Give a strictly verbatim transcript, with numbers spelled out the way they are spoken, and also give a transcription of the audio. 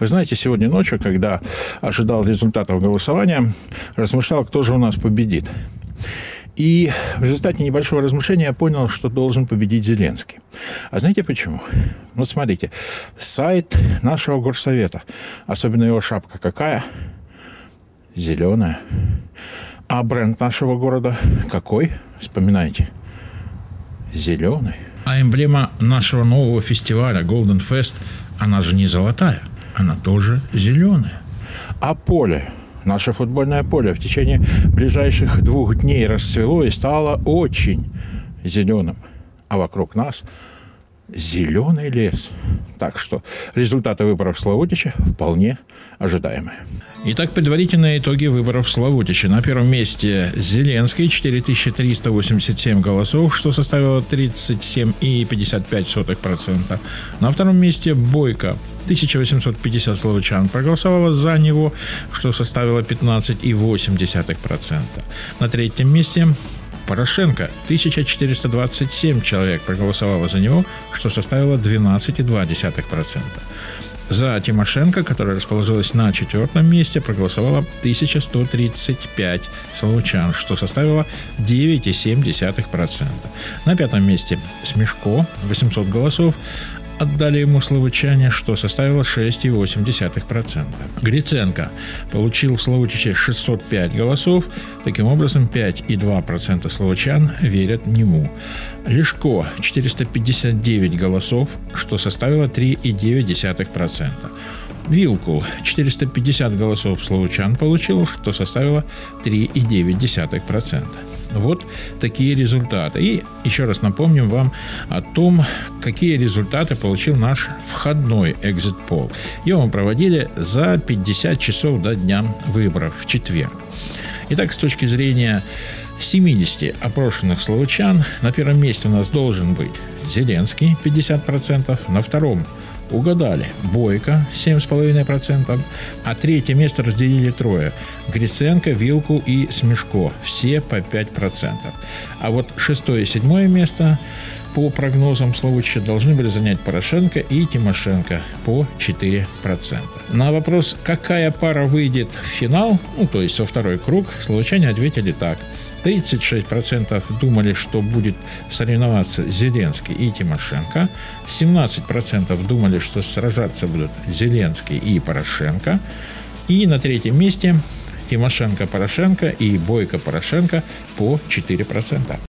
Вы знаете, сегодня ночью, когда ожидал результатов голосования, размышлял, кто же у нас победит. И в результате небольшого размышления я понял, что должен победить Зеленский. А знаете почему? Вот смотрите, сайт нашего горсовета, особенно его шапка какая? Зеленая. А бренд нашего города какой? Вспоминайте. Зеленый. А эмблема нашего нового фестиваля Golden Fest, она же не золотая, она тоже зеленая. А поле, наше футбольное поле, в течение ближайших двух дней расцвело и стало очень зеленым. А вокруг нас зеленый лес. Так что результаты выборов в Славутиче вполне ожидаемые. Ситак, предварительные итоги выборов в Славутиче. На первом месте Зеленский, четыре тысячи триста восемьдесят семь голосов, что составило тридцать семь и пятьдесят пять сотых процента. На втором месте Бойко, тысяча восемьсот пятьдесят славучан проголосовало за него, что составило пятнадцать и восемь десятых процента. На третьем месте Порошенко, тысяча четыреста двадцать семь человек проголосовало за него, что составило двенадцать и две десятых процента. За Тимошенко, которая расположилась на четвертом месте, проголосовало тысяча сто тридцать пять славучан, что составило девять и семь десятых процента. На пятом месте Смешко, восемьсот голосов отдали ему славучане, что составило шесть и восемь десятых процента. Гриценко получил в Славутиче шестьсот пять голосов, таким образом пять и два десятых процента славучан верят ему. Лешко четыреста пятьдесят девять голосов, что составило три и девять десятых процента. Вилкул четыреста пятьдесят голосов славучан получил, что составило три и девять десятых процента. Вот такие результаты. И еще раз напомним вам о том, какие результаты получил наш входной экзит-пол. Его мы проводили за пятьдесят часов до дня выборов в четверг. Итак, с точки зрения семидесяти опрошенных славучан, на первом месте у нас должен быть Зеленский, пятьдесят процентов, на втором угадали Бойко, семь и пять десятых процента, а третье место разделили трое – Гриценко, Вилкул и Смешко, все по пять процентов. А вот шестое и седьмое место по прогнозам Славутича должны были занять Порошенко и Тимошенко по четыре процента. На вопрос, какая пара выйдет в финал, ну, то есть во второй круг, славутчане ответили так. тридцать шесть процентов думали, что будет соревноваться Зеленский и Тимошенко. семнадцать процентов думали, что сражаться будут Зеленский и Порошенко. И на третьем месте Тимошенко-Порошенко и Бойко-Порошенко по четыре процента.